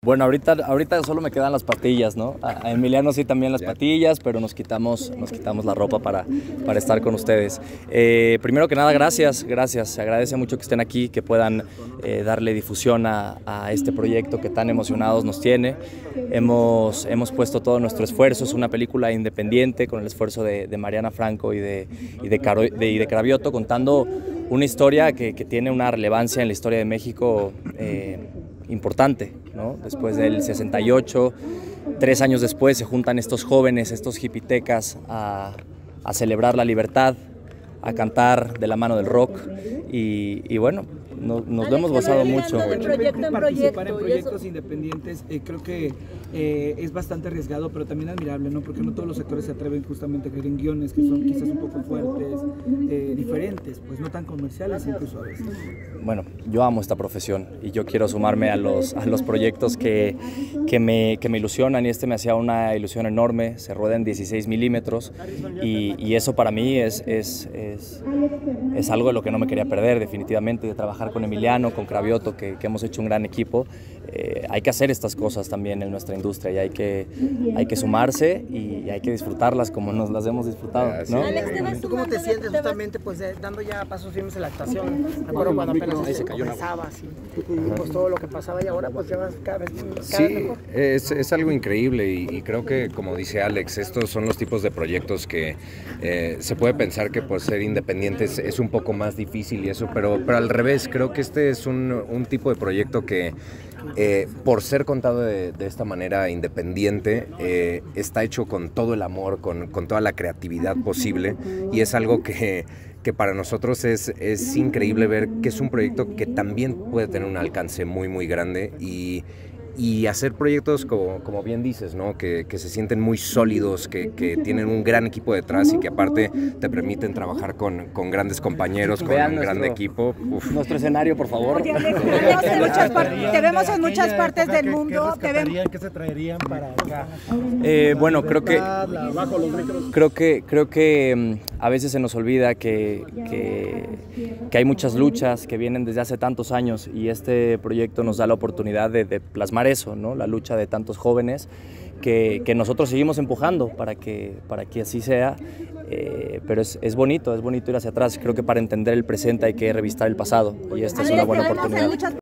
Bueno, ahorita solo me quedan las patillas, ¿no? A Emiliano sí también las patillas, pero nos quitamos la ropa para estar con ustedes. Primero que nada, gracias. Se agradece mucho que estén aquí, que puedan darle difusión a este proyecto que tan emocionados nos tiene. Hemos puesto todo nuestro esfuerzo, es una película independiente con el esfuerzo de Mariana Franco y de Cravioto, contando una historia que tiene una relevancia en la historia de México importante, ¿no? Después del 68, 3 años después, se juntan estos jóvenes, estos hipitecas a celebrar la libertad, a cantar de la mano del rock y bueno, nos lo hemos gozado mucho. Participar en proyectos independientes creo que es bastante arriesgado, pero también admirable, ¿no? Porque no todos los actores se atreven justamente a creer en guiones que son quizás un poco fuertes, diferentes, pues no tan comerciales incluso a veces. Bueno, yo amo esta profesión y yo quiero sumarme a los proyectos que me ilusionan, y este me hacía una ilusión enorme. Se rueda en 16 milímetros y eso para mí es algo de lo que no me quería perder definitivamente, de trabajar con Emiliano, con Cravioto, que hemos hecho un gran equipo. Hay que hacer estas cosas también en nuestra industria y hay que sumarse y hay que disfrutarlas como nos las hemos disfrutado, ¿no? Alex, ¿tú cómo te sientes justamente pues dando ya pasos firmes en la actuación? Me acuerdo cuando apenas comenzabas y pues todo lo que pasaba y ahora pues ya vas cada vez mejor. Es algo increíble y creo que, como dice Alex, estos son los tipos de proyectos que se puede pensar que por ser independientes es un poco más difícil y eso, pero al revés, creo que este es un tipo de proyecto que por ser contado de esta manera independiente, está hecho con todo el amor, con toda la creatividad posible, y es algo que para nosotros es increíble ver que es un proyecto que también puede tener un alcance muy grande y hacer proyectos como bien dices, ¿no? Que se sienten muy sólidos, que tienen un gran equipo detrás y que aparte te permiten trabajar con grandes compañeros, con un gran equipo. Uf. Nuestro escenario, por favor. Te vemos en muchas partes del mundo. ¿Qué se traerían para acá? Bueno, creo que a veces se nos olvida que hay muchas luchas que vienen desde hace tantos años, y este proyecto nos da la oportunidad de plasmar eso, ¿no? La lucha de tantos jóvenes que nosotros seguimos empujando para que así sea, pero es bonito ir hacia atrás. Creo que para entender el presente hay que revisar el pasado, y esta es una buena oportunidad.